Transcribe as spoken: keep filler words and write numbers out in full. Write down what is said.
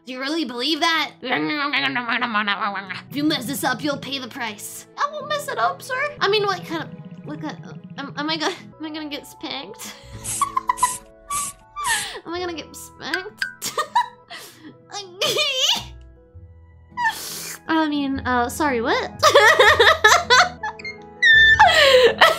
Do you really believe that? If you mess this up, you'll pay the price. I won't mess it up, sir. I mean, what kind of, what kind of, am, am I gonna, am I gonna get spanked? Am I gonna get spanked? I mean, uh, sorry, what?